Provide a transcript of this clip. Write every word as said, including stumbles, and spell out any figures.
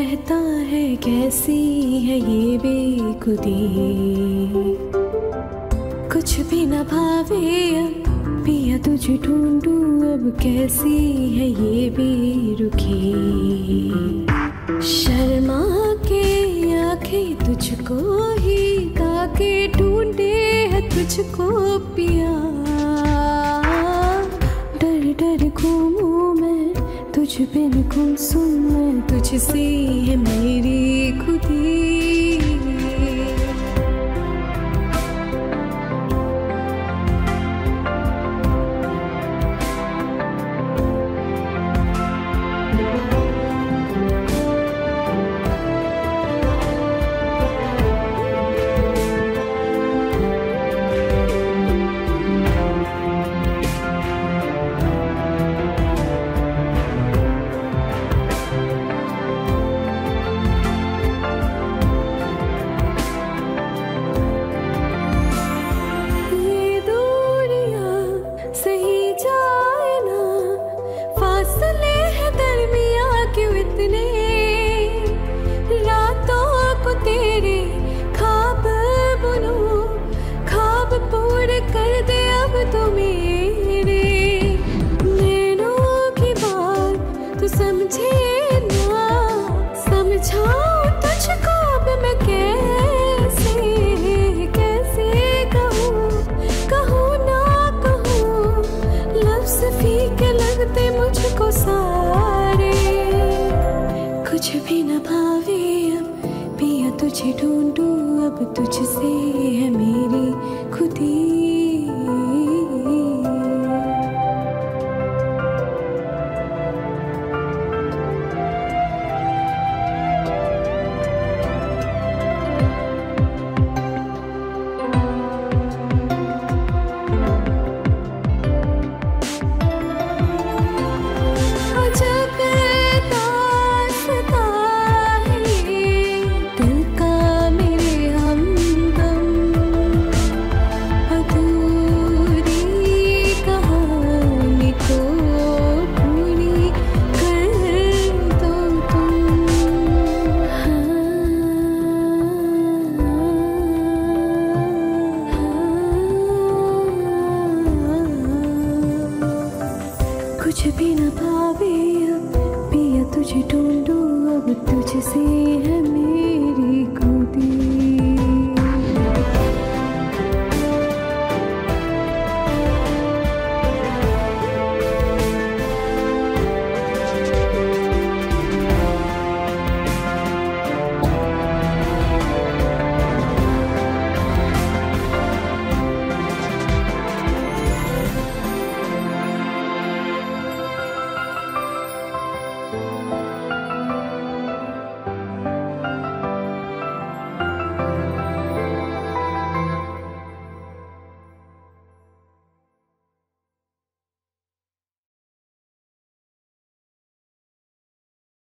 कहता है कैसी है ये बेखुदी, कुछ भी न भावे अब पिया तुझे ढूंढू, अब कैसी है ये बेरुखी। शर्मा के आंखें तुझको ही ताके ढूंढे है तुझको पिया। डर डर घूमूं मैं तुझ बिन गुमसुम मैं, तुझसे है मेरी खुदी। मुझको सारे कुछ भी न भावे अब पिया तुझे ढूंढू, अब तुझसे है मेरी खुदी। कुछ भी न पावे अब पिया तुझे ढूंढू, अब तुझसे है